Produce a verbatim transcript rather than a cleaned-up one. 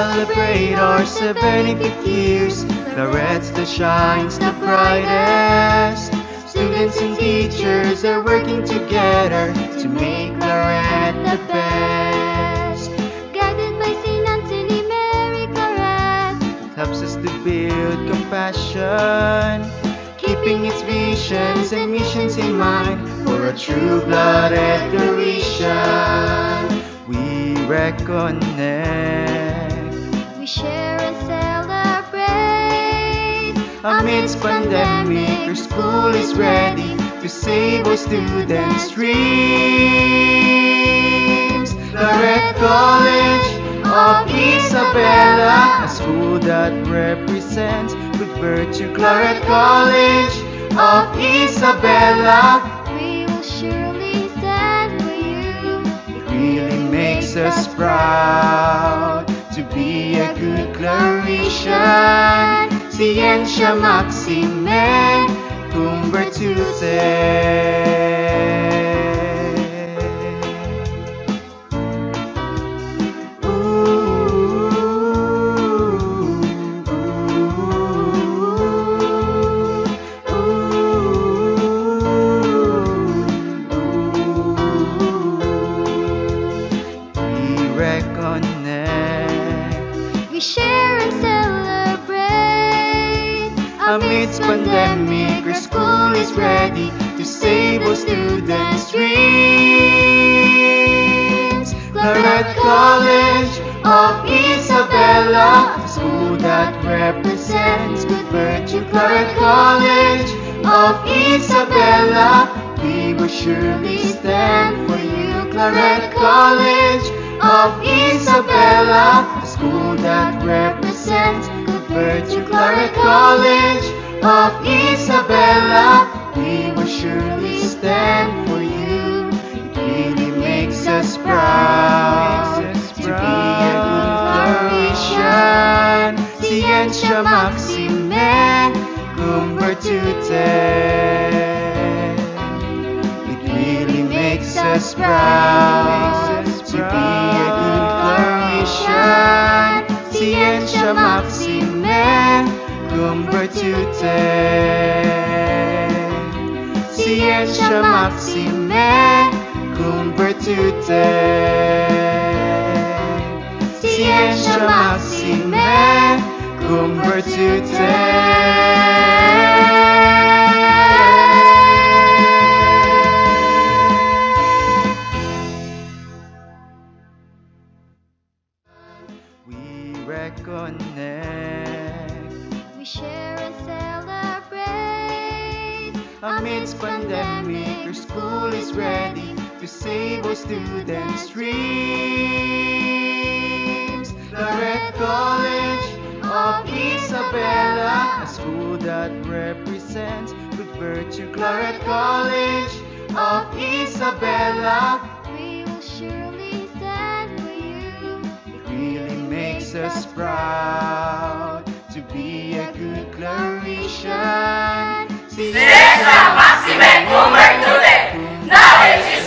celebrate our seventy-fifth years. Claret's that shines the brightest. Students and teachers are working together to make Claret the best. Guided by Saint Anthony, Mary Claret, It helps us to build compassion, keeping its visions and missions in mind for a true-blooded Claretian. We reconnect, we share and celebrate. amidst pandemic, our school is ready to save our students' dreams. Claret College of Isabela, a school that represents good virtue. Claret College of Isabela, We will surely stand for you. it really makes us proud to be a good Claretian. Ciencia maxime cum virtute. We share and celebrate. Amidst pandemic, our school is ready to save our students' dreams. Claret College of Isabela, a school that represents good virtue. Claret College of Isabela, we will surely stand for you. Claret College of Isabela, a school that represents good virtue. Claret College of Isabela, we will surely stand for you. It really makes us proud to be a good Claretian. Ciencia maxime cum virtute. It really makes us proud to be a good Claretian. Ciencia maxime cum virtute. Ciencia maxime cum virtute. Ciencia maxime cum virtute. Reconnect, we share and celebrate. amidst pandemic, our school is ready to save our students' dreams. Claret College of Isabela, a school that represents good virtue. Claret College of Isabela, We will surely stand for you. it really makes us proud to be a good Claretian. Ciencia maxime cum virtute. Knowledge is